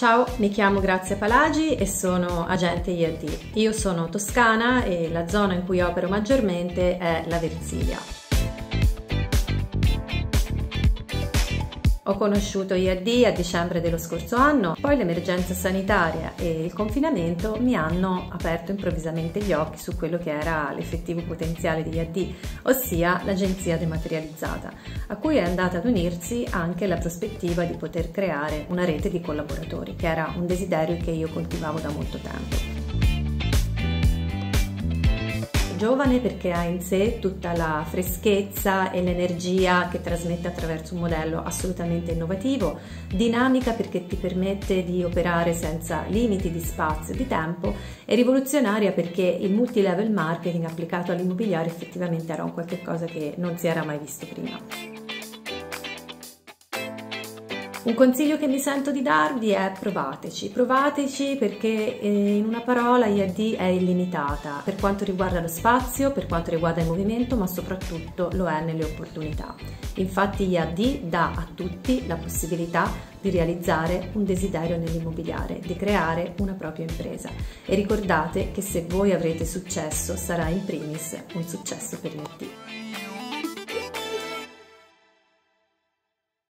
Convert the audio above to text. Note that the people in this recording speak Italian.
Ciao, mi chiamo Grazia Palagi e sono agente IAD. Io sono toscana e la zona in cui opero maggiormente è la Versilia. Ho conosciuto IAD a dicembre dello scorso anno, poi l'emergenza sanitaria e il confinamento mi hanno aperto improvvisamente gli occhi su quello che era l'effettivo potenziale di IAD, ossia l'agenzia dematerializzata, a cui è andata ad unirsi anche la prospettiva di poter creare una rete di collaboratori, che era un desiderio che io coltivavo da molto tempo. Giovane perché ha in sé tutta la freschezza e l'energia che trasmette attraverso un modello assolutamente innovativo, dinamica perché ti permette di operare senza limiti di spazio e di tempo, e rivoluzionaria perché il multilevel marketing applicato all'immobiliare effettivamente era un qualche cosa che non si era mai visto prima. Un consiglio che mi sento di darvi è provateci perché in una parola IAD è illimitata per quanto riguarda lo spazio, per quanto riguarda il movimento, ma soprattutto lo è nelle opportunità. Infatti IAD dà a tutti la possibilità di realizzare un desiderio nell'immobiliare, di creare una propria impresa. E ricordate che se voi avrete successo sarà in primis un successo per IAD.